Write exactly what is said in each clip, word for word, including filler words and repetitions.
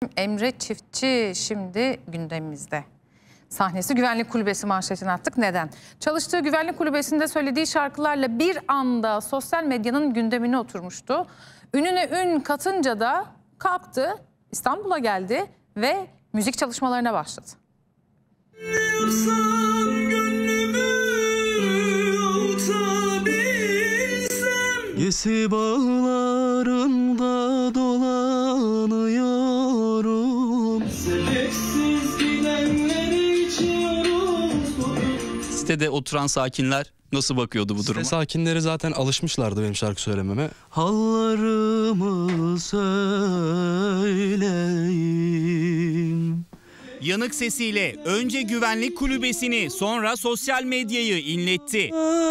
isim Emre Çiftçi şimdi gündemimizde. Sahnesi Güvenlik Kulübesi manşetini attık. Neden? Çalıştığı Güvenlik Kulübesi'nde söylediği şarkılarla bir anda sosyal medyanın gündemine oturmuştu. Ününe ün katınca da kalktı, İstanbul'a geldi ve müzik çalışmalarına başladı. Gesi bağlarında dolanıyorum. Sebeksiz gidenleri içiyorum. Sitede oturan sakinler nasıl bakıyordu bu duruma? Site sakinleri zaten alışmışlardı benim şarkı söylememe. Hallarımı söyleyin. Yanık sesiyle önce Güvenlik Kulübesi'ni sonra sosyal medyayı inletti.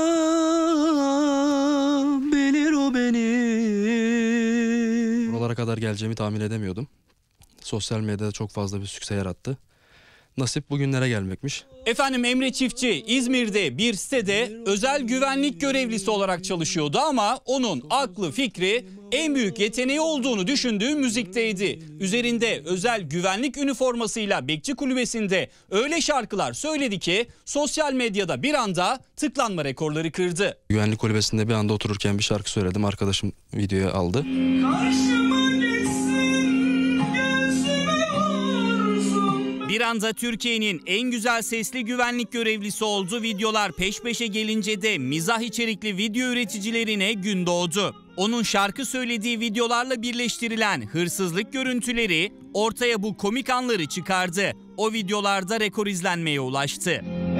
Bilir o beni. Buralara kadar geleceğimi tahmin edemiyordum. Sosyal medyada çok fazla bir sükse yarattı. Nasip bugünlere gelmekmiş. Efendim Emre Çiftçi İzmir'de bir sitede özel güvenlik görevlisi olarak çalışıyordu ama onun aklı fikri en büyük yeteneği olduğunu düşündüğü müzikteydi. Üzerinde özel güvenlik üniformasıyla Bekçi Kulübesi'nde öyle şarkılar söyledi ki sosyal medyada bir anda tıklanma rekorları kırdı. Güvenlik kulübesinde bir anda otururken bir şarkı söyledim. Arkadaşım videoya aldı. Karşıma geçsin, gözüme vursun. Bir anda Türkiye'nin en güzel sesli güvenlik görevlisi oldu. Videolar peş peşe gelince de mizah içerikli video üreticilerine gün doğdu. Onun şarkı söylediği videolarla birleştirilen hırsızlık görüntüleri ortaya bu komik anları çıkardı. O videolarda rekor izlenmeye ulaştı.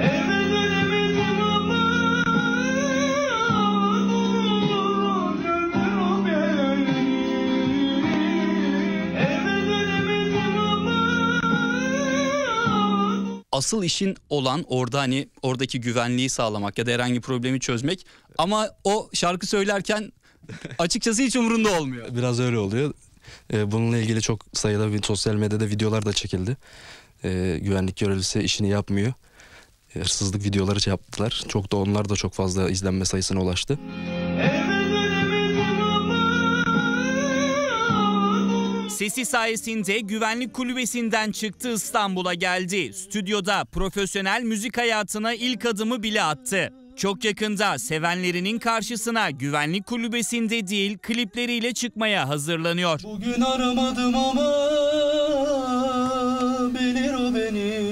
Asıl işin olan orada hani oradaki güvenliği sağlamak ya da herhangi problemi çözmek ama o şarkı söylerken açıkçası hiç umurunda olmuyor. Biraz öyle oluyor. Ee, bununla ilgili çok sayıda bir sosyal medyada videolar da çekildi. Ee, güvenlik görevlisi işini yapmıyor. Ee, hırsızlık videoları yaptılar. Çok da onlar da çok fazla izlenme sayısına ulaştı. Sesi sayesinde Güvenlik Kulübesi'nden çıktı, İstanbul'a geldi. Stüdyoda profesyonel müzik hayatına ilk adımı bile attı. Çok yakında sevenlerinin karşısına Güvenlik Kulübesi'nde değil klipleriyle çıkmaya hazırlanıyor. Bugün aramadım ama bilir o beni.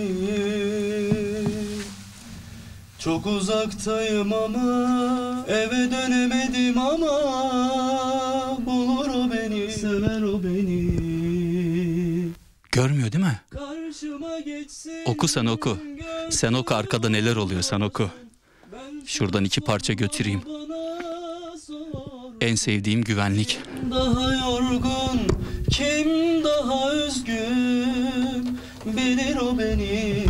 Çok uzaktayım ama eve dönemedim ama bulur o beni, sever o beni. Görmüyor değil mi? Karşıma geçsin. Oku sen oku. Sen oku, arkada neler oluyor sen oku. Şuradan iki parça götüreyim. En sevdiğim güvenlik. Daha yorgun, kim daha üzgün, bilir o beni.